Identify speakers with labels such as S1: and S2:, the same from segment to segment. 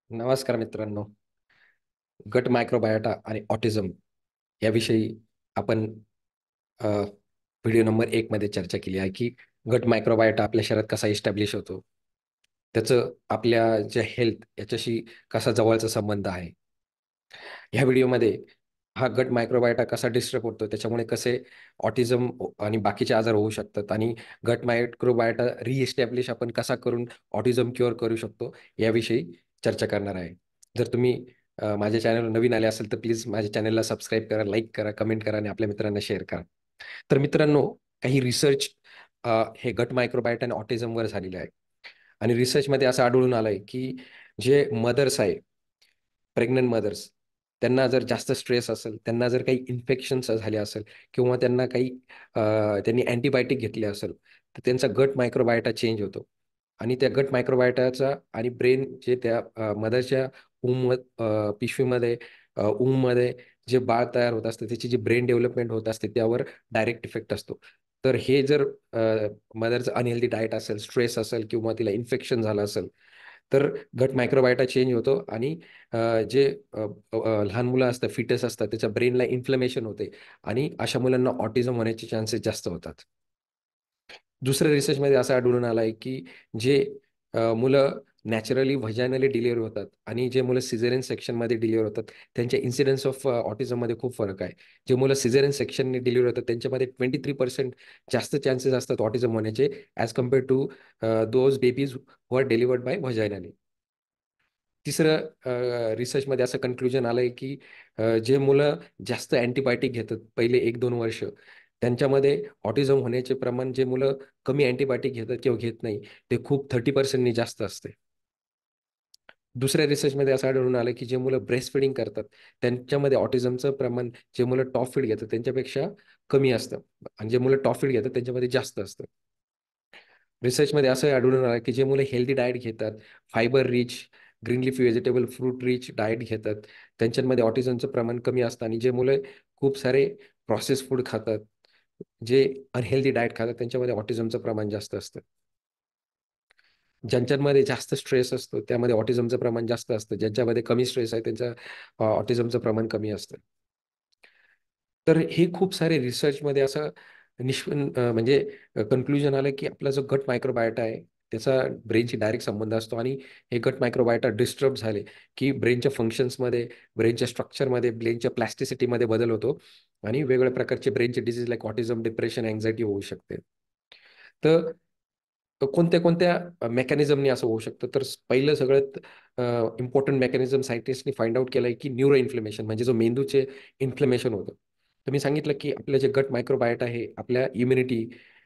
S1: नमस्कार मित्रांनो. गट मायक्रोबायोटा आणि ऑटिझम याविषयी आपण अ, व्हिडिओ नंबर 1 मध्ये चर्चा केली आहे, की गट मायक्रोबायोटा आपल्या शरीरात कसा इस्टॅब्लिश होतो. त्याचं आपल्या जे हेल्थ याच्याशी कसा जवळचा संबंध आहे. ह्या व्हिडिओमध्ये हा गट मायक्रोबायोटा कसा डिस्टर्ब होतो, त्याच्यामुळे कसे ऑटिझम आणि बाकीचे आजार होऊ शकतात आणि गट मायक्रोबायोटा रिइस्टॅब्लिश आपण कसा करून ऑटिझम क्युअर करू शकतो, याविषयी चर्चा करणार आहे. जर तुम्ही माझ्या चॅनलवर नवीन आले असेल, तर प्लीज माझ्या चॅनलला सबस्क्राईब करा, लाईक करा, कमेंट करा आणि आपल्या मित्रांना शेअर करा. तर मित्रांनो, काही रिसर्च हे गट मायक्रोबायोटा आणि ऑटिझमवर झालेले आहे आणि रिसर्चमध्ये असं आढळून आलंय, की जे मदर्स आहे, प्रेग्नंट मदर्स, त्यांना जर जास्त स्ट्रेस असेल, त्यांना जर काही इन्फेक्शन्स झाले असेल किंवा त्यांना काही त्यांनी अँटिबायोटिक घेतली असेल, तर त्यांचा गट मायक्रोबायोटा चेंज होतो आणि त्या गट मायक्रोबायोटाचा आणि ब्रेन जे त्या मदरच्या पिशवीमध्ये उममध्ये जे बाळ तयार होत असतं, त्याची जी ब्रेन डेव्हलपमेंट होत असते, त्यावर डायरेक्ट इफेक्ट असतो. तर हे जर मदरचं अनहेल्दी डाएट असेल, स्ट्रेस असेल किंवा तिला इन्फेक्शन झालं असेल, तर गट मायक्रोबायोटा चेंज होतो आणि जे लहान मुलं असतात, फिटस असतात, त्याच्या ब्रेनला इन्फ्लमेशन होते आणि अशा मुलांना ऑटिझम होण्याचे चान्सेस जास्त होतात. दुसऱ्या रिसर्चमध्ये असं आढळून आलं आहे, की जे मुलं नॅचरली व्हजायनली डिलिव्हर होतात आणि जे मुलं सिझेरियन सेक्शनमध्ये डिलिव्हर होतात, त्यांच्या इन्सिडन्स ऑफ ऑटिझममध्ये खूप फरक आहे. जे मुलं सिझेरियन सेक्शनने डिलिव्हर होतात, त्यांच्यामध्ये 23% जास्त चान्सेस असतात ऑटिझम होण्याचे as compared to those babies who are delivered by vaginally. तिसरं रिसर्चमध्ये असं कन्क्लुजन आलंय, की जे मुलं जास्त अँटिबायोटिक घेतात पहिले 1-2 वर्ष, त्यांच्यामध्ये ऑटिझम होण्याचे प्रमाण जे मुलं कमी अँटिबायोटिक घेतात किंवा घेत नाही, ते खूप 30% नी जास्त असते. दुसऱ्या रिसर्चमध्ये असं आढळून आलं, की जे मुलं ब्रेस्ट फीडिंग करतात, त्यांच्यामध्ये ऑटिझमचं प्रमाण जे मुलं टॉप फीड घेतात त्यांच्यापेक्षा कमी असतं आणि जे मुलं टॉप फीड घेतात त्यांच्यामध्ये जास्त असतं. रिसर्चमध्ये असं आढळून आलं, की जे मुलं हेल्दी डाएट घेतात, fibre rich, green leafy vegetable, fruit rich diet घेतात, त्यांच्यामध्ये ऑटिझमचं प्रमाण कमी असतं आणि जे मुलं खूप सारे प्रोसेस्ड फूड खातात, जे अनहेल्दी डाएट खातात, त्यांच्यामध्ये ऑटिझमचं प्रमाण जास्त असतं. ज्यांच्यामध्ये जास्त स्ट्रेस असतो, त्यामध्ये ऑटिझमचं प्रमाण जास्त असतं. ज्यांच्यामध्ये कमी स्ट्रेस आहे, त्यांचं ऑटिझमचं प्रमाण कमी असतं. तर हे खूप सारे रिसर्चमध्ये असं म्हणजे कन्क्लुजन आलं, की आपला जो गट मायक्रोबायोटा आहे, त्याचा ब्रेनशी डायरेक्ट संबंध असतो आणि हे गट मायक्रोबायोटा डिस्टर्ब झाले, की ब्रेनच्या फंक्शन्समध्ये, ब्रेनच्या स्ट्रक्चरमध्ये, ब्रेनच्या प्लॅस्टिसिटीमध्ये बदल होतो आणि वेगवेगळ्या प्रकारचे ब्रेनचे disease like autism, depression, anxiety होऊ शकते. तर कोणत्या-कोणत्या मेकॅनिझमनी असं होऊ शकतं? तर पहिलं सगळ्यात इम्पोर्टंट मेकॅनिझम सायंटिस्टनी फाइंड आउट केलंय, की न्यूरो इन्फ्लेमेशन म्हणजे जो मेंदूचे इन्फ्लेमेशन होतं. तर मी सांगितलं, की आपलं जे गट मायक्रोबायोटा आहे, आपल्या इम्युनिटी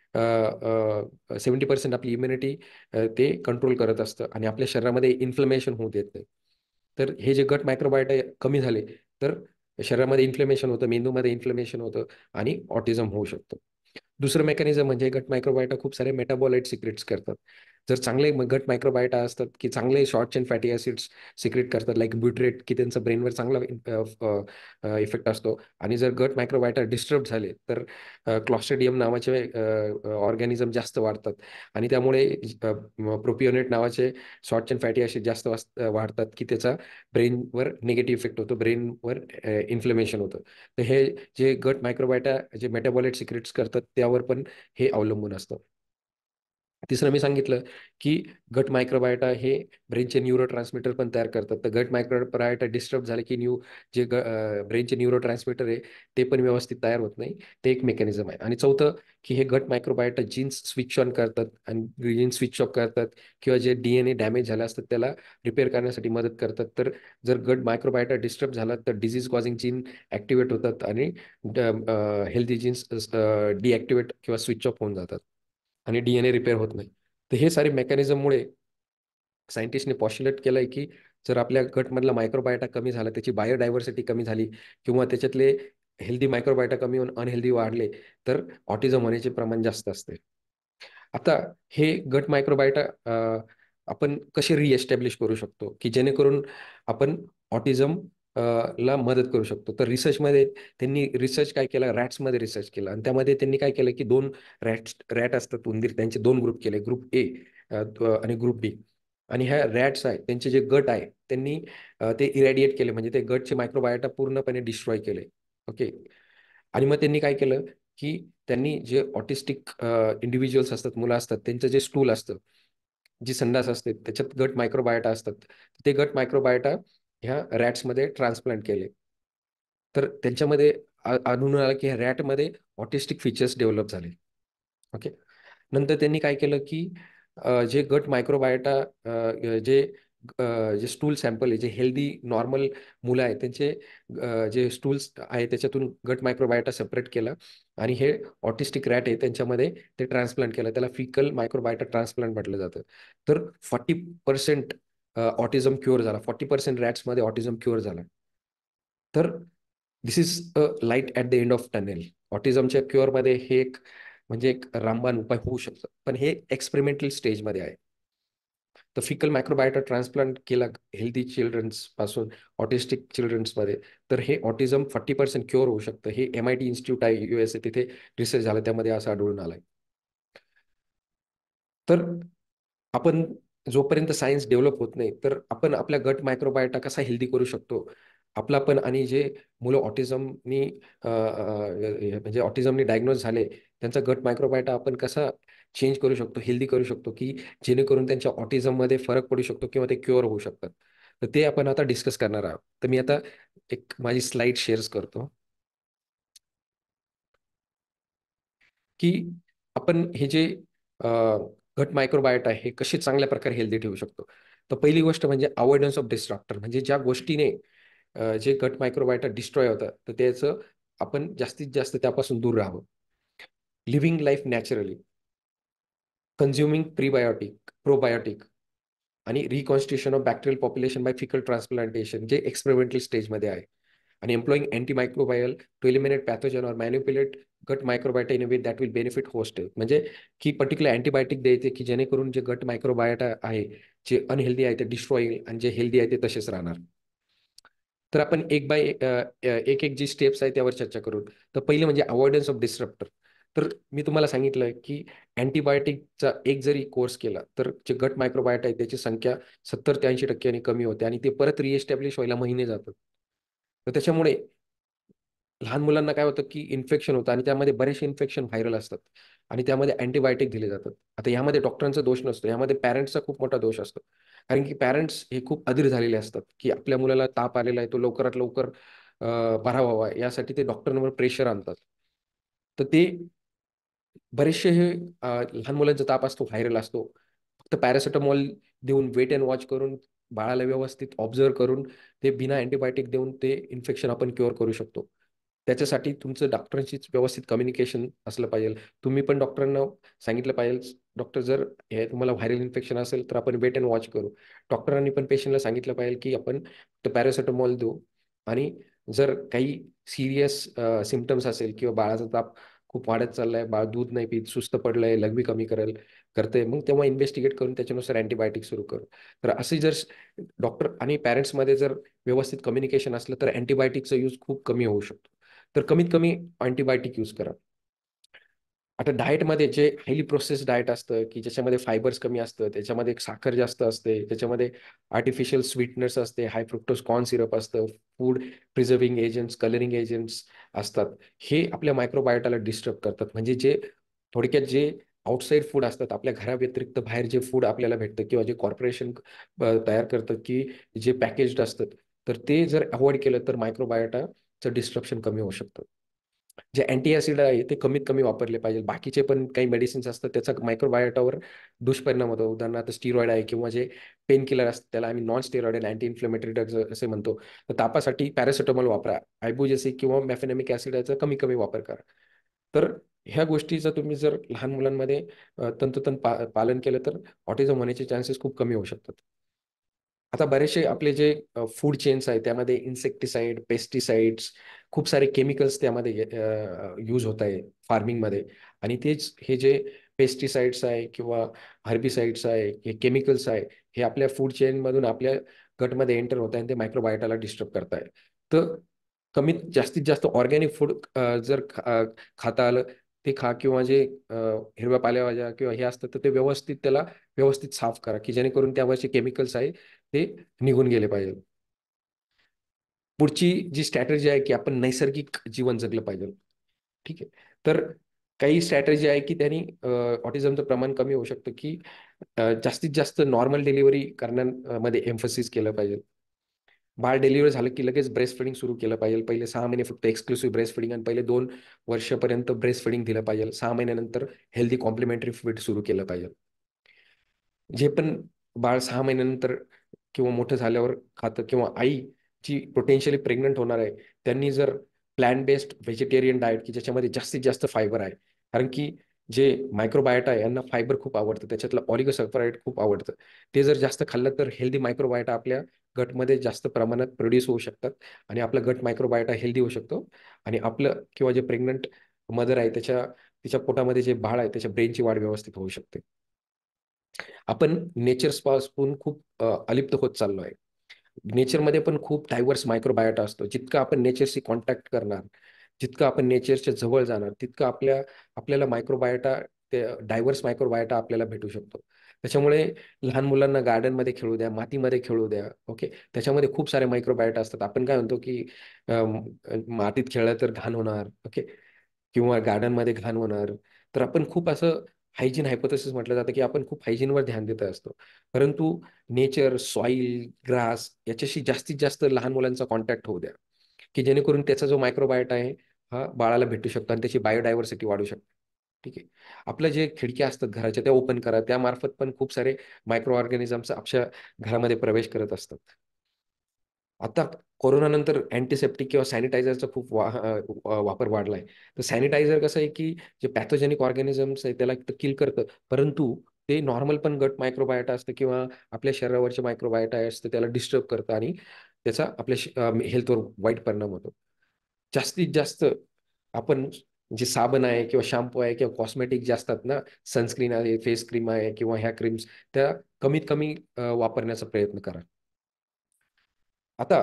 S1: 70% आपली इम्युनिटी ते कंट्रोल करत असतं आणि आपल्या शरीरामध्ये इन्फ्लेमेशन होऊ देत नाही. तर हे जे गट मायक्रोबायोटा कमी झाले, तर शरीरामध्ये इन्फ्लेमेशन होतं, मेंदूमध्ये इन्फ्लेमेशन होतं आणि ऑटिझम होऊ शकतो. दुसरं मेकॅनिझम म्हणजे गट मायक्रोबायोटा खूप सारे मेटाबॉलाइट सिक्रेट्स करतात. जर चांगले गट मायक्रोबायोटा असतात, की चांगले short chain fatty acids secrete करतात, लाइक ब्युटरेट, की त्यांचा ब्रेनवर चांगला इफेक्ट असतो आणि जर गट मायक्रोबायोटा डिस्टर्ब झाले, तर क्लॉस्ट्रिडियम नावाचे ऑर्गॅनिझम जास्त वाढतात आणि त्यामुळे प्रोपिओनेट नावाचे शॉर्ट चेन फॅटी ॲसिड जास्त वाढतात, की त्याचा ब्रेनवर निगेटिव्ह इफेक्ट होतो, ब्रेनवर इन्फ्लेमेशन होतं. तर हे जे गट मायक्रोबायोटा जे मेटाबॉलाइट सिक्रेट्स करतात त्यावर पण हे अवलंबून असतं. तिसरं मी सांगितलं, की गट मायक्रोबायोटा हे ब्रेनचे न्यूरोट्रान्समीटर पण तयार करतात. तर गट मायक्रोबायोटा डिस्टर्ब झाले, की ब्रेनचे न्यूरोट्रान्समीटर आहे, ते पण व्यवस्थित तयार होत नाही. ते एक मेकॅनिझम आहे. आणि चौथं, की हे गट मायक्रोबायोटा जीन्स स्विच ऑन करतात आणि जीन्स स्विच ऑफ करतात किंवा जे डीएनए डॅमेज झाले असतात त्याला रिपेअर करण्यासाठी मदत करतात. तर जर गट मायक्रोबायोटा डिस्टर्ब झाला, तर डिसीज कॉझिंग जीन ॲक्टिव्हेट होतात आणि हेल्दी जीन्स डिॲक्टिव्हेट किंवा स्विच ऑफ होऊन जातात. आणि डीएनए रिपेअर होत नाही. तर हे सारे मेकॅनिझममुळे सायंटिस्टने पॉस्ट्युलेट केलंय, की जर आपल्या गटमधला मायक्रोबायोटा कमी झाला, त्याची बायोडायव्हर्सिटी कमी झाली किंवा त्याच्यातले हेल्दी मायक्रोबायोटा कमी होऊन अनहेल्दी वाढले, तर ऑटिझम होण्याचे प्रमाण जास्त असते. आता हे गट मायक्रोबायोटा आपण कसे रिएस्टॅब्लिश करू शकतो, की जेणेकरून आपण ऑटिझम ला मदत करू शकतो. तर रिसर्चमध्ये त्यांनी रिसर्च काय केला, रॅट्समध्ये रिसर्च केला आणि त्यामध्ये त्यांनी काय केलं, की 2 रॅट असतात उंदीर, त्यांचे 2 ग्रुप केले. ग्रुप ए आणि ग्रुप बी. आणि ह्या रॅट्स आहे त्यांचे जे गट आहे त्यांनी ते इरॅडिएट केले, म्हणजे ते गटचे मायक्रोबायोटा पूर्णपणे डिस्ट्रॉय केले. ओके. आणि मग त्यांनी काय केलं, की त्यांनी जे ऑटिस्टिक इंडिव्हिज्युअल्स असतात, मुलं असतात, त्यांचं जे स्टूल असतं, जी संडास असते, त्याच्यात गट मायक्रोबायोटा असतात. ते गट मायक्रोबायोटा ह्या रॅट्समध्ये ट्रान्सप्लांट केले. तर त्यांच्यामध्ये आढळून आलं की ह्या रॅटमध्ये ऑटिस्टिक फीचर्स डेव्हलप झाले. ओके. नंतर त्यांनी काय केलं, की जे गट मायक्रोबायोटा जे जे स्टूल सॅम्पल आहे, जे हेल्दी नॉर्मल मुलं आहेत त्यांचे जे स्टूल्स आहे त्याच्यातून गट मायक्रोबायोटा सेपरेट केला आणि हे ऑटिस्टिक रॅट आहे त्यांच्यामध्ये ते ट्रान्सप्लांट केलं. त्याला फिकल मायक्रोबायोटा ट्रान्सप्लांट म्हटलं जातं. तर 40% ऑटिझम क्युअर झाला. 40% रॅट्समध्ये ऑटिझम क्युअर झाला. तर this is a light at the end of tunnel. ऑटिझमच्या क्युअरमध्ये हे एक म्हणजे एक रामबाण उपाय होऊ शकतो. पण हे एक्सपेरिमेंटल स्टेजमध्ये आहे. तर फिकल मायक्रोबायोटा ट्रान्सप्लांट केला हेल्दी चिल्ड्रन्स पासून ऑटिस्टिक चिल्ड्रन्समध्ये, तर हे ऑटिझम 40% क्युअर होऊ शकतं. हे MIT इन्स्टिट्यूट आहे USA, तिथे रिसर्च झाला, त्यामध्ये असं आढळून आलंय. तर आपण जोपर्यंत सायन्स डेव्हलप होत नाही, तर आपण आपल्या गट मायक्रोबायोटा कसा हेल्दी करू शकतो, आपला पण आणि जे मुलं ऑटिझमनी म्हणजे ऑटिझमनी डायग्नोज झाले, त्यांचा गट मायक्रोबायोटा आपण कसा चेंज करू शकतो, हेल्दी करू शकतो, की जेणेकरून त्यांच्या ऑटिझममध्ये फरक पडू शकतो किंवा ते क्युअर होऊ शकतात. तर ते आपण आता डिस्कस करणार आहोत. तर मी आता एक माझी स्लाईड शेअर्स करतो, की आपण हे जे अ, गट मायक्रोबायोटा आहे, हे कसे चांगल्या प्रकारे हेल्दी ठेवू शकतो. तर पहिली गोष्ट म्हणजे अवॉइडन्स ऑफ डिस्ट्रक्टर, म्हणजे ज्या गोष्टीने जे गट मायक्रोबायोटा डिस्ट्रॉय होतं, तर त्याचं आपण जास्तीत जास्त त्यापासून दूर राहावं. Living life naturally, consuming probiotic आणि reconstitution of bacterial population by fecal transplantation, जे एक्सपेरिमेंटल स्टेजमध्ये आहे. आणि employing antimicrobial to eliminate pathogen or manipulate gut microbiota in a way that will benefit host, म्हणजे की पर्टिक्युलर अँटीबायोटिक द्यायचे की जेणेकरून जे गट मायक्रोबायोटा आहे, जे अनहेल्दी आहे ते डिस्ट्रॉय होईल आणि जे हेल्दी आहे ते तसेच राहणार. तर आपण एक बाय एक एक जी स्टेप्स आहे त्यावर चर्चा करू. तर पहिलं म्हणजे अवॉइडन्स ऑफ डिस्रप्टर. तर मी तुम्हाला सांगितलं की अँटीबायोटिकचा एक जरी कोर्स केला तर जे गट मायक्रोबायोटा आहे त्याची संख्या 70 ते 80% कमी होते आणि ते परत रिएस्टॅब्लिश व्हायला महिने जातात. तर त्याच्यामुळे लहान मुलांना काय होतं की इन्फेक्शन होतं आणि त्यामध्ये बरेचसे इन्फेक्शन व्हायरल असतात आणि त्यामध्ये अँटीबायोटिक दिले जातात. आता यामध्ये डॉक्टरांचा दोष नसतो, यामध्ये पॅरेंट्सचा खूप मोठा दोष असतो. कारण की पॅरेंट्स हे खूप अधीर झालेले असतात की आपल्या मुलाला ताप आलेला आहे, तो लवकरात लवकर बरा व्हावा, यासाठी ते डॉक्टरांवर प्रेशर आणतात. तर ते बरेचसे हे लहान मुलांचा ताप असतो, व्हायरल असतो. फक्त पॅरासिटामॉल देऊन वेट अँड वॉच करून बाळाला व्यवस्थित ऑब्झर्व्ह करून ते बिना अँटीबायोटिक देऊन ते इन्फेक्शन आपण क्युअर करू शकतो. त्याच्यासाठी तुमचं डॉक्टरांशीच व्यवस्थित कम्युनिकेशन असलं पाहिजे. तुम्ही पण डॉक्टरांना सांगितलं पाहिजे, डॉक्टर जर हे तुम्हाला व्हायरल इन्फेक्शन असेल तर आपण वेट अँड वॉच करू. डॉक्टरांनी पण पेशंटला सांगितलं पाहिजे की आपण पॅरासिटामॉल देऊ आणि जर काही सिरियस सिम्पटम्स असेल किंवा बाळाचा ताप खूप वाढत चाललाय, बाळ दूध नाही पीत, सुस्त पडलंय, लघवी कमी करते, मग तेव्हा इन्व्हेस्टिगेट करून त्याच्यानुसार अँटीबायोटिक सुरू करू. तर असे जर डॉक्टर आणि पॅरेंट्समध्ये जर व्यवस्थित कम्युनिकेशन असलं तर अँटीबायोटिकचा यूज खूप कमी होऊ शकतो. तर कमीत कमी अँटीबायोटिक यूज करा. आता डाएटमध्ये जे हायली प्रोसेस्ड डाएट असतं, की ज्याच्यामध्ये फायबर्स कमी असतं, त्याच्यामध्ये साखर जास्त असते, त्याच्यामध्ये आर्टिफिशियल स्वीटनर्स असते, हाय फ्रुक्टोज कॉर्न सिरप असतं, food preserving agents, colouring agents असतात. हे आपल्या मायक्रोबायोटाला डिस्टर्ब करतात. म्हणजे जे थोडक्यात जे आउटसाईड फूड असतात, आपल्या घराव्यतिरिक्त बाहेर जे फूड आपल्याला भेटतं किंवा जे कॉर्पोरेशन तयार करतात, की जे पॅकेज्ड असतात, तर ते जर अव्हॉइड केलं तर मायक्रोबायोटाचं डिस्ट्रप्शन कमी होऊ शकतं. जे अँटी ॲसिड आहे ते कमीत कमी वापरले पाहिजे. बाकीचे पण काही मेडिसिन्स असतात त्याचा मायक्रोबायोटावर दुष्परिणाम होतो. उदाहरणार्थ स्टिरॉइड आहे किंवा जे पेन किलर असतात त्याला आम्ही non steroidal anti inflammatory drugs असे म्हणतो. तर तापासाठी पॅरासिटामॉल वापरा. आयबुजेसिक किंवा मेफेनेमिक ॲसिड याचा कमी कमी वापर करा. तर ह्या गोष्टीचा तुम्ही जर लहान मुलांमध्ये तंतोतंत पालन केलं तर ऑटिझम होण्याचे चान्सेस खूप कमी होऊ शकतात. आता बरेचसे आपले जे फूड चेन्स आहेत त्यामध्ये इन्सेक्टिसाइड, पेस्टिसाइड्स, खूप सारे केमिकल्स त्यामध्ये यूज होत आहे फार्मिंगमध्ये आणि तेच हे जे पेस्टिसाइड्स आहे किंवा हर्बिसाइड्स आहे, हे केमिकल्स आहे, हे आपल्या फूड चेनमधून आपल्या गटमध्ये एंटर होत आहे आणि ते मायक्रोबायोटाला डिस्टर्ब करत आहे. तर जास्तीत जास्त ऑर्गॅनिक फूड जर खाता आलं ते खा किंवा जे हिरव्या पालेभाज्या किंवा हे असतं तर ते व्यवस्थित त्याला व्यवस्थित साफ करा, की जेणेकरून त्यावरचे केमिकल्स आहे ते निघून गेले पाहिजे. पुढची जी स्ट्रॅटेजी आहे की आपण नैसर्गिक जीवन जगलं पाहिजे. ठीक आहे. तर काही स्ट्रॅटेजी आहे की त्यांनी ऑटिझमचं प्रमाण कमी होऊ शकतं, की जास्तीत जास्त नॉर्मल डिलिव्हरी करण्यामध्ये एम्फसिस केलं पाहिजे. बाळ डिलिव्हर झालं की लगेच ब्रेस्ट फिडिंग सुरू केलं पाहिजे. पहिले 6 महिने फक्त एक्सक्लुसिव्ह ब्रेस्ट फिडिंग आणि पहिले 2 वर्षापर्यंत ब्रेस्ट फिडिंग दिलं पाहिजे. 6 महिन्यानंतर हेल्दी कॉम्प्लिमेंटरी फीड सुरू केलं पाहिजे. जे पण बाळ 6 महिन्यानंतर किंवा मोठं झाल्यावर खातं किंवा आई जी पोटेन्शियली प्रेग्नंट होणार आहे, त्यांनी जर प्लॅन बेस्ड व्हेजिटेरियन डाएट की ज्याच्यामध्ये जास्तीत जास्त फायबर आहे. कारण की जे मायक्रोबायोटा आहे यांना फायबर खूप आवडतं. त्याच्यातलं ऑलिगोसल्फराइड खूप आवडतं. ते जर जास्त खाल्लं तर हेल्दी मायक्रोबायोटा आपल्या गटमध्ये जास्त प्रमाणात प्रोड्यूस होऊ शकतात आणि आपला गट मायक्रोबायोटा हेल्दी होऊ शकतो आणि आपलं किंवा जे प्रेग्नंट मदर आहे तिच्या पोटामध्ये जे बाळ आहे त्याच्या ब्रेनची वाढ व्यवस्थित होऊ शकते. आपण नेचर्सपासून खूप अलिप्त होत चाललो आहे. नेचरमध्ये पण खूप डायव्हर्स मायक्रोबायोटा असतो. जितकं आपण नेचरशी कॉन्टॅक्ट करणार, जितकं आपण नेचरच्या जवळ जाणार, तितकं आपल्याला मायक्रोबायोटा ते डायव्हर्स मायक्रोबायोटा आपल्याला भेटू शकतो. त्याच्यामुळे लहान मुलांना गार्डनमध्ये खेळू द्या, मातीमध्ये खेळू द्या. ओके. त्याच्यामध्ये खूप सारे मायक्रोबायोटा असतात. आपण काय म्हणतो, की मातीत खेळलं तर घाण होणार. ओके. किंवा गार्डनमध्ये घाण होणार. तर आपण खूप असं हायजीन हायपोथेसिस म्हटलं जातं, की आपण खूप हायजीनवर ध्यान देत असतो. परंतु नेचर, सॉइल, ग्रास याच्याशी जास्तीत जास्त लहान मुलांचा कॉन्टॅक्ट होऊ द्या, की जेणेकरून त्याचा जो मायक्रोबायोटा आहे, हा बाळाला भेटू शकतो आणि त्याची बायोडायव्हर्सिटी वाढू शकते. ठीक आहे. आपल्या जे खिडक्या असतात घराच्या त्या ओपन करा. त्यामार्फत पण खूप सारे मायक्रो ऑर्गॅनिझम्स आपल्या घरामध्ये प्रवेश करत असतात. आता कोरोनानंतर अँटिसेप्टिक किंवा सॅनिटायझरचा खूप वापर वाढलाय. तर सॅनिटायझर कसं आहे, की जे पॅथोजेनिक ऑर्गॅनिझम्स आहे त्याला किल करतं. परंतु ते नॉर्मल पण गट मायक्रोबायोटा असतं किंवा आपल्या शरीरावरचे मायक्रोबायोटा असतं त्याला डिस्टर्ब करतं आणि त्याचा आपल्या हेल्थवर वाईट परिणाम होतो. जास्तीत जास्त आपण जे साबण आहे किंवा शॅम्पू आहे किंवा कॉस्मेटिक जे असतात ना, सनस्क्रीन आहे, फेस क्रीम आहे किंवा ह्या क्रीम्स त्या कमीत कमी वापरण्याचा प्रयत्न करा. आता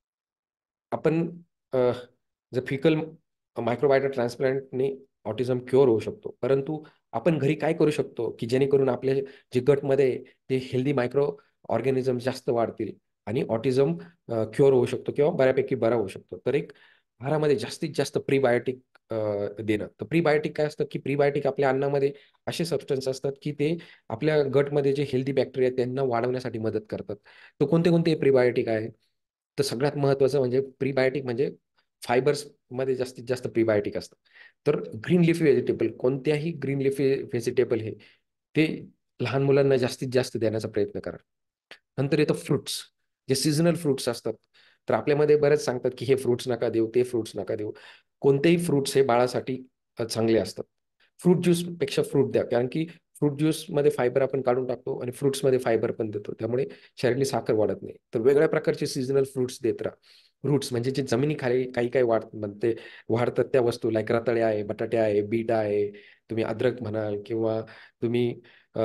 S1: आपण अ, जर फिकल मायक्रोबायोटा ट्रान्सप्लांटने ऑटिझम क्युअर होऊ शकतो. परंतु आपण घरी काय करू शकतो, की जेणेकरून आपल्या जे गटमध्ये ते हेल्दी मायक्रो ऑर्गॅनिझम जास्त वाढतील आणि ऑटिझम क्युअर होऊ शकतो किंवा बऱ्यापैकी बरा होऊ शकतो. तर एक आहारामध्ये जास्तीत जास्त प्रीबायोटिक देणं. तर प्रीबायोटिक काय असतं, की प्रीबायोटिक आपल्या अन्नामध्ये असे सबस्टन्स असतात, की ते आपल्या गटमध्ये जे हेल्दी बॅक्टेरिया त्यांना वाढवण्यासाठी मदत करतात. तर कोणते प्रीबायोटिक आहे? तर सगळ्यात महत्त्वाचं म्हणजे प्रीबायोटिक म्हणजे फायबर्समध्ये जास्तीत जास्त प्रीबायोटिक असतं. तर ग्रीन लिफी व्हेजिटेबल कोणत्याही ग्रीन लिफी व्हेजिटेबल हे ते लहान मुलांना जास्तीत जास्त देण्याचा प्रयत्न करा. नंतर येतं फ्रुट्स. जे सीझनल फ्रुट्स असतात. तर आपल्यामध्ये बरेच सांगतात, की हे फ्रुट्स नका देऊ, ते फ्रुट्स नका देऊ. कोणतेही फ्रुट्स हे बाळासाठी चांगले असतात. फ्रूट ज्यूसपेक्षा फ्रूट द्या. कारण की फ्रूट ज्यूसमध्ये फायबर आपण काढून टाकतो आणि फ्रुट्समध्ये फायबर पण देतो. त्यामुळे शरीरातली साखर वाढत नाही. तर वेगळ्या प्रकारचे सीझनल फ्रुट्स देत राहा. रूट्स म्हणजे जे जमिनीखाली काही म्हणजे वाढतात त्या वस्तू लाईक रताळे आहे, बटाटे आहे, बीट आहे, तुम्ही अद्रक म्हणाल किंवा तुम्ही अ,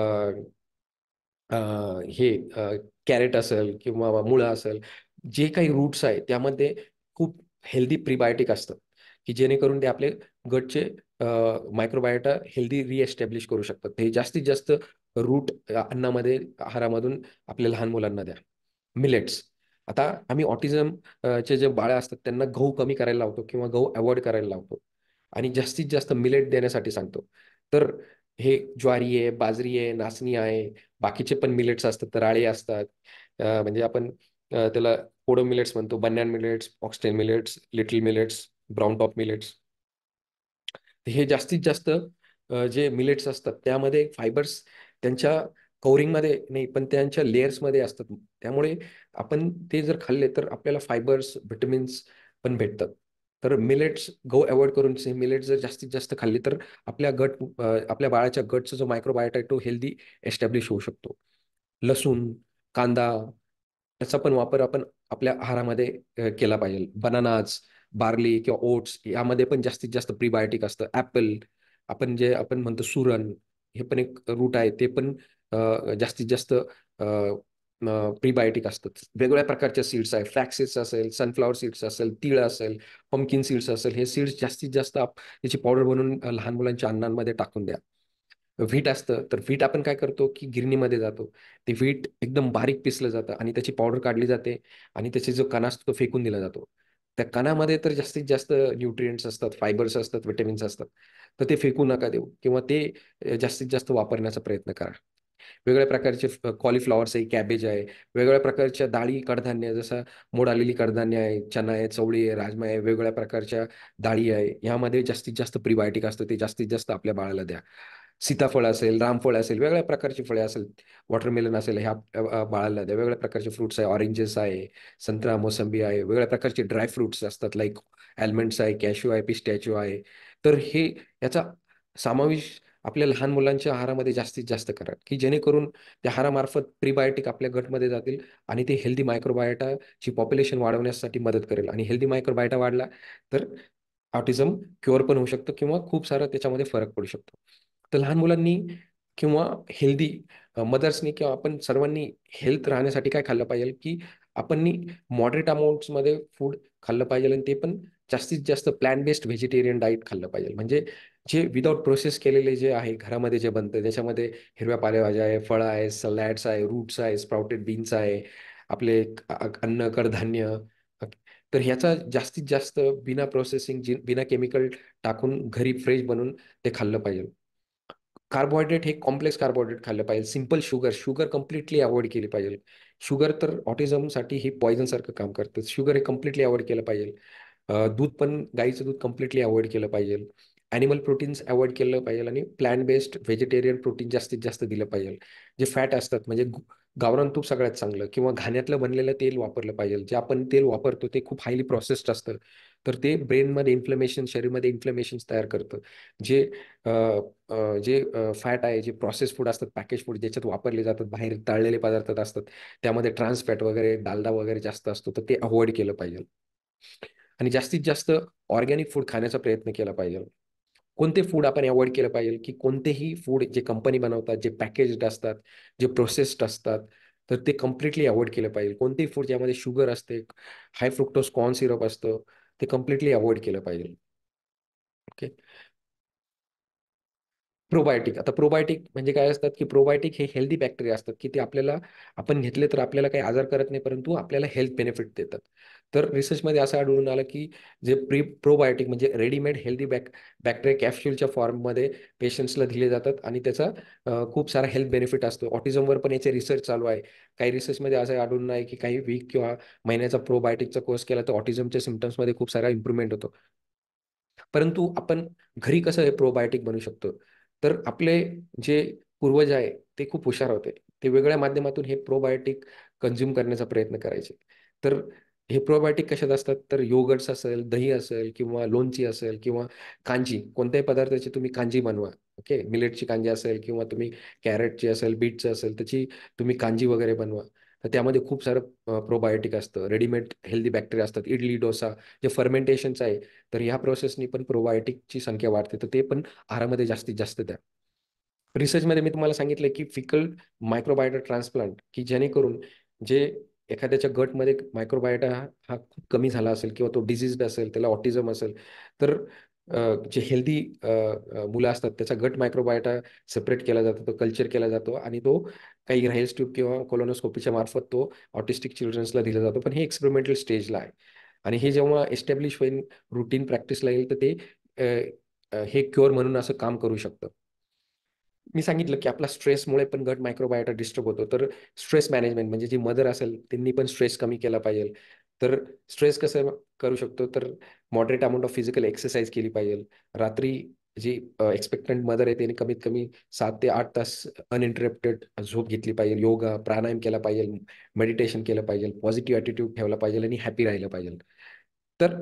S1: अ, हे कॅरेट असेल किंवा मुळा असेल, जे काही रूट्स आहेत त्यामध्ये खूप हेल्दी प्रीबायोटिक असतात, की जेणेकरून ते आपले गटचे मायक्रोबायोटा हेल्दी रिएस्टॅब्लिश करू शकतात. हे जास्तीत जास्त रूट अन्नामध्ये आहारामधून आपल्या लहान मुलांना द्या. मिलेट्स. आता आम्ही ऑटिझम चे जे बाळं असतात त्यांना गहू कमी करायला लावतो किंवा गहू अव्हॉइड करायला लावतो आणि जास्तीत जास्त मिलेट देण्यासाठी सांगतो. तर हे ज्वारी आहे, बाजरी आहे, नाचणी आहे, बाकीचे पण मिलेट्स असतात, तर राळे असतात. म्हणजे आपण त्याला कोडो मिलेट्स म्हणतो, बन्यान millets, foxtail millets, little millets, brown top millets. हे जास्तीत जास्त जे मिलेट्स असतात त्यामध्ये फायबर्स त्यांच्या कव्हरिंगमध्ये नाही, पण त्यांच्या लेयर्समध्ये असतात. त्यामुळे आपण ते जर खाल्ले तर आपल्याला फायबर्स, व्हिटॅमिन्स पण भेटतात. तर मिलेट्स गहू अव्हॉइड करून मिलेट्स जर जास्तीत जास्त खाल्ली तर आपल्या बाळाच्या गटचा जो मायक्रोबायोटा आहे तो हेल्दी एस्टॅब्लिश होऊ शकतो. लसूण, कांदा त्याचा पण वापर आपण आपल्या आहारामध्ये केला पाहिजे. बनानाज, बार्ली किंवा ओट्स यामध्ये पण जास्तीत जास्त प्रीबायोटिक असतं. ॲपल आपण म्हणतो सुरण, हे पण एक रूट आहे. ते पण जास्तीत जास्त प्रीबायोटिक असतात. वेगवेगळ्या प्रकारच्या सीड्स आहे. फ्लॅक्स सीड्स असेल, सनफ्लॉवर सीड्स असेल, तीळ असेल, पंपकिन सीड्स असेल, हे सीड्स जास्तीत जास्त त्याची पावडर बनवून लहान मुलांच्या अन्नांमध्ये टाकून द्या. व्हीट असतं, तर व्हीट आपण काय करतो, की गिरणीमध्ये जातो. ते व्हीट एकदम बारीक पिसलं जातं आणि त्याची पावडर काढली जाते आणि त्याचे जो कणा असतो तो फेकून दिला जातो. त्या कणामध्ये तर जास्तीत जास्त न्यूट्रिएंट्स असतात, फायबर्स असतात, विटॅमिन्स असतात. तर ते फेकू नका देऊ किंवा ते जास्तीत जास्त वापरण्याचा प्रयत्न करा. वेगवेगळ्या प्रकारचे कॉलीफ्लॉवर्स आहे, कॅबेज आहे, वेगवेगळ्या प्रकारच्या डाळी, कडधान्य जसं मोड आलेली कडधान्य आहे, चणा आहे, चवळी आहे, राजमा आहे, वेगवेगळ्या प्रकारच्या डाळी आहे. यामध्ये जास्तीत जास्त प्रीबायोटिक असतं, ते जास्तीत जास्त आपल्या बाळाला द्या. सीताफळ असेल, रामफळ असेल, वेगवेगळ्या प्रकारची फळे असेल, वॉटरमेलन असेल, ह्या बाळाला द्या. वेगवेगळ्या प्रकारचे फ्रुट्स आहे, ऑरेंजेस आहे, संत्रा, मोसंबी आहे, वेगवेगळ्या प्रकारचे ड्राय फ्रुट्स असतात, लाईक आल्मंड्स आहे, कॅश्यू आहे, पिस्टॅच्यू आहे. तर हे याचा समावेश आपल्या लहान मुलांच्या आहारामध्ये जास्तीत जास्त करा, की जेणेकरून त्या आहारामार्फत प्रीबायोटिक आपल्या गटमध्ये जातील आणि ते हेल्दी मायक्रोबायोटाची पॉप्युलेशन वाढवण्यासाठी मदत करेल आणि हेल्दी मायक्रोबायोटा वाढला तर ऑटिझम क्युअर पण होऊ शकतं किंवा खूप सारा त्याच्यामध्ये फरक पडू शकतो. तर लहान मुलांनी किंवा हेल्दी मदर्सनी किंवा आपण सर्वांनी हेल्थ राहण्यासाठी काय खाल्लं पाहिजे, की आपण मॉडरेट अमाऊंट्समध्ये फूड खाल्लं पाहिजे आणि ते पण जास्तीत जास्त प्लॅन बेस्ड व्हेजिटेरियन डाईट खाल्लं पाहिजे. म्हणजे जे विदाऊट प्रोसेस केलेले जे आहे घरामध्ये जे बनतं त्याच्यामध्ये हिरव्या पालेभाज्या आहे, फळं आहे, सलॅड्स आहे, रूट्स आहे, स्प्राउटेड बीन्स आहे, आपले अन्न, कडधान्य. तर ह्याचा जास्तीत जास्त बिना प्रोसेसिंग बिना केमिकल टाकून घरी फ्रेश बनवून ते खाल्लं पाहिजे. कार्बोहायड्रेट हे कॉम्प्लेक्स कार्बोहायड्रेट खाल्लं पाहिजे. सिंपल शुगर कम्प्लिटली अवॉइड केली पाहिजे. शुगर तर ऑटिझमसाठी हे पॉयझन सारखं काम करतं. शुगर हे कम्प्लिटली अवॉइड केलं पाहिजे. दूध पण गाईचं दूध कम्प्लिटली अवॉइड केलं पाहिजे. ॲनिमल प्रोटीन्स अवॉइड केलं पाहिजे आणि प्लॅन्ट बेस्ड व्हेजिटेरियन प्रोटीन जास्तीत जास्त दिलं पाहिजे. जे फॅट असतात म्हणजे गावरान तूप सगळ्यात चांगलं किंवा घाण्यातलं बनलेलं तेल वापरलं पाहिजे. जे आपण तेल वापरतो ते खूप हायली प्रोसेस्ड असतं. तर ते ब्रेनमध्ये इन्फ्लमेशन, शरीरमध्ये इन्फ्लमेशन्स तयार करतं. जे अ, जे फॅट आहे, जे प्रोसेस फूड असतात, पॅकेज फूड ज्याच्यात वापरले जातात, बाहेर तळलेले पदार्थ असतात, त्यामध्ये ट्रान्स फॅट वगैरे, डालडा वगैरे जास्त असतो, तर ते अवॉइड केलं पाहिजे. आणि जास्तीत जास्त ऑर्गॅनिक फूड खाण्याचा प्रयत्न केला पाहिजे. कोणते फूड आपण अवॉइड केलं पाहिजे, की कोणतेही फूड जे कंपनी बनवतात, जे पॅकेज्ड असतात, जे प्रोसेस्ड असतात, तर ते कम्प्लिटली अवॉइड केलं पाहिजे. कोणतेही फूड ज्यामध्ये शुगर असते, हाय फ्रुक्टोज कॉर्न सिरप असतं, ते कम्प्लिटली अवॉइड केलं पाहिजे. ओके. प्रोबायोटिक. आता प्रोबायोटिक म्हणजे काय असतात, की प्रोबायोटिक हे हेल्दी बॅक्टेरिया असतात, की ते आपल्याला आपण घेतले तर आपल्याला काही आजार करत नाही, परंतु आपल्याला हेल्थ बेनिफिट देतात. तर रिसर्चमध्ये असं आढळून आलं, की जे प्रोबायोटिक म्हणजे रेडीमेड हेल्दी बॅक्टेरिया कॅप्सूलच्या फॉर्ममध्ये पेशंट्सला दिले जातात आणि त्याचा खूप सारा हेल्थ बेनिफिट असतो. ऑटिझमवर पण याचे रिसर्च चालू आहे. काही रिसर्चमध्ये असं आढळून आहे, की काही वीक किंवा महिन्याचा प्रोबायोटिकचा कोर्स केला तर ऑटिझमच्या सिम्पटम्समध्ये खूप सारा इम्प्रूव्हमेंट होतो. परंतु आपण घरी कसं हे प्रोबायोटिक बनवू शकतो? तर आपले जे पूर्वज आहे ते खूप हुशार होते. ते वेगळ्या माध्यमातून हे प्रोबायोटिक कंझ्युम करण्याचा प्रयत्न करायचे. तर हे प्रोबायोटिक कशात असतात? तर योगर्ट्स असेल, दही असेल किंवा लोणची असेल किंवा कांजी कोणत्याही पदार्थाची तुम्ही कांजी बनवा. ओके. मिलेटची कांजी असेल किंवा तुम्ही कॅरेटची असेल, बीटची असेल त्याची तुम्ही कांजी वगैरे बनवा. तर त्यामध्ये खूप सारं प्रोबायोटिक असतं. रेडीमेड हेल्दी बॅक्टेरिया असतात. इडली, डोसा जे फर्मेंटेशनचं आहे तर ह्या प्रोसेसनी पण प्रोबायोटिकची संख्या वाढते तर ते पण आहारामध्ये जास्तीत जास्त द्या. रिसर्चमध्ये मी तुम्हाला सांगितलं की फिकल मायक्रोबायोटा ट्रान्सप्लांट की जेणेकरून जे एखाद्याच्या गटमध्ये मायक्रोबायोटा हा खूप कमी झाला असेल किंवा तो डिझीज्ड असेल, त्याला ऑटिझम असेल, तर जे हेल्दी मुलं असतात त्याचा गट मायक्रोबायोटा सेपरेट केला जातो, तो कल्चर केला जातो आणि तो काही राईल्स ट्यूब किंवा कोलोनोस्कोपीच्या मार्फत तो ऑटिस्टिक चिल्ड्रन्सला दिला जातो. पण हे एक्सपेरिमेंटल स्टेजला आहे. आणि हे जेव्हा एस्टॅब्लिश होईल, रुटीन प्रॅक्टिसला येईल, तर ते हे क्युअर म्हणून असं काम करू शकतं. मी सांगितलं की आपला स्ट्रेसमुळे पण गट मायक्रोबायोटा डिस्टर्ब होतो. तर स्ट्रेस मॅनेजमेंट म्हणजे जी मदर असेल त्यांनी पण स्ट्रेस कमी केला पाहिजे. तर स्ट्रेस कसं करू शकतो? तर moderate amount of physical exercise केली पाहिजे. रात्री जी एक्सपेक्टंट मदर आहे त्याने कमीत कमी 7 ते 8 तास अनइंटरप्टेड झोप घेतली पाहिजे. योगा, प्राणायाम केला पाहिजे, मेडिटेशन केलं पाहिजे, पॉझिटिव्ह ॲटिट्यूड ठेवला पाहिजे आणि हॅपी राहिलं पाहिजे. तर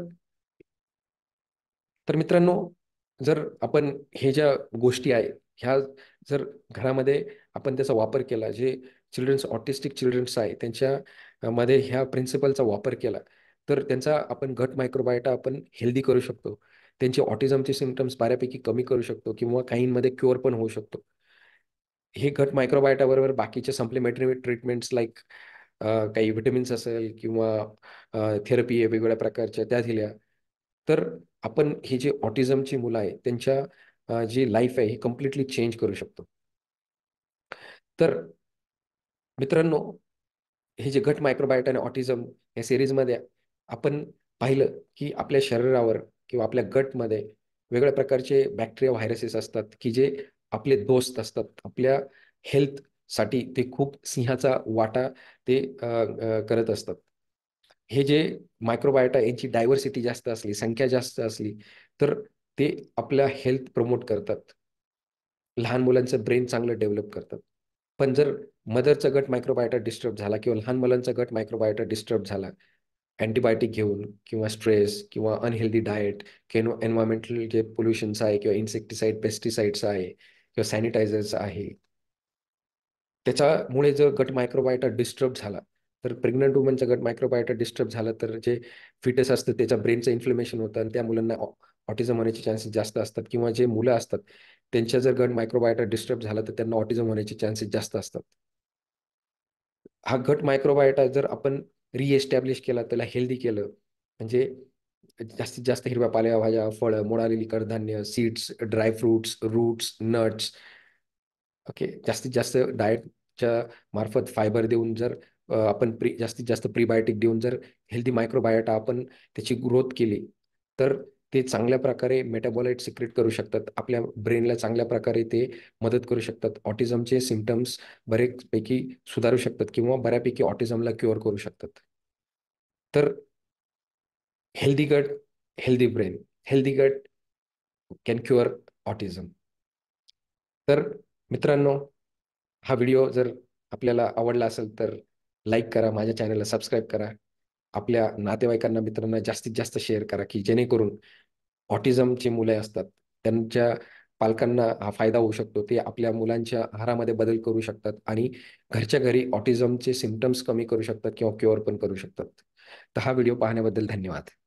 S1: तर मित्रांनो, जर आपण हे ज्या गोष्टी आहे, ह्या जर घरामध्ये आपण त्याचा वापर केला, जे ऑटिस्टिक चिल्ड्रन्स आहे, त्यांच्या मध्ये ह्या प्रिन्सिपलचा वापर केला, तर त्यांचा आपण गट मायक्रोबायोटा आपण हेल्दी करू शकतो. त्यांचे ऑटिझमचे सिम्प्टम्स बऱ्यापैकी कमी करू शकतो किंवा काहींमध्ये क्युअर पण होऊ शकतो. हे गट मायक्रोबायोटा बरोबर बाकीचे सप्लिमेंटरी ट्रीटमेंट्स लाईक काही व्हिटॅमिन्स असेल किंवा थेरपी आहे वेगवेगळ्या प्रकारच्या त्या दिल्या, तर आपण ही जी ऑटिझमची मुलं आहे त्यांच्या जी लाईफ आहे ही कंप्लीटली चेंज करू शकतो. तर मित्रांनो, हे जे गट मायक्रोबायोटा आणि ऑटिझम या सीरीजमध्ये आपण पाहिलं, की आपल्या शरीरावर किंवा आपल्या गटमध्ये वेगवेगळ्या प्रकारचे बॅक्टेरिया, व्हायरसेस असतात, की जे आपले दोस्त असतात. आपल्या हेल्थसाठी ते खूप सिंहाचा वाटा ते करत असतात. हे जे मायक्रोबायोटा यांची डायव्हर्सिटी जास्त असली, संख्या जास्त असली, तर ते आपल्या हेल्थ प्रमोट करतात. लहान मुलांचं ब्रेन चांगलं डेव्हलप करतात. पण जर मदरचा गट मायक्रोबायोटा डिस्टर्ब झाला किंवा लहान मुलांचा गट मायक्रोबायोटा डिस्टर्ब झाला, अँटिबायोटिक घेऊन किंवा स्ट्रेस किंवा अनहेल्दी डाएट किंवा एन्व्हायर्नमेंटल जे पोल्युशन्स आहे किंवा इन्सेक्टिसाइड, पेस्टिसाइड्स आहे किंवा सॅनिटायझर्स आहे. त्याच्यामुळे जर गट मायक्रोबायोटा डिस्टर्ब झाला, तर प्रेग्नंट वुमनचा गट मायक्रोबायोटा डिस्टर्ब झाला, तर जे फिटस असतं त्याच्या ब्रेनचं इन्फ्लमेशन होतं आणि त्या मुलांना ऑटिझम होण्याचे चान्सेस जास्त असतात किंवा जे मुलं असतात, त्यांच्या जर गट मायक्रोबायोटा डिस्टर्ब झाला, तर त्यांना ऑटिझम होण्याचे चान्सेस जास्त असतात. हा गट मायक्रोबायोटा जर आपण रिएस्टॅब्लिश केला, त्याला हेल्दी केलं, म्हणजे जास्तीत जास्त हिरव्या पालेभाज्या, फळं, मोडालेली कडधान्य, seeds, dry fruits, roots, nuts okay. जास्तीत जास्त डाएटच्या मार्फत फायबर देऊन जर आपण जास्तीत जास्त प्रीबायोटिक देऊन जर हेल्दी मायक्रोबायोटा आपण त्याची ग्रोथ केली, तर ते चांगल्या प्रकारे मेटाबोलाइट सिक्रेट करू शकतात. आपल्या ब्रेनला चांगल्या प्रकारे ते मदत करू शकतात. ऑटिझमचे सिम्प्टम्स बरेचपैकी सुधारू शकतात किंवा बऱ्यापैकी ऑटिझमला क्युअर करू शकतात. तर healthy gut, healthy brain, healthy gut can cure autism. तर मित्रांनो, हा व्हिडिओ जर आपल्याला आवडला असेल तर लाईक करा, माझ्या चॅनलला सबस्क्राईब करा. आपल्या नातेवाईकांना, मित्रांना जास्तीत जास्त शेअर करा, की जेणेकरून ऑटिझमची मुले असतात, त्यांच्या पालकांना हा फायदा होऊ शकतो. ते आपल्या मुलांच्या आहारामध्ये बदल करू शकतात आणि घरच्या घरी ऑटिझमचे सिम्प्टम्स कमी करू शकतात किंवा क्युअर पण करू शकतात. तर हा व्हिडिओ पाहण्याबद्दल धन्यवाद.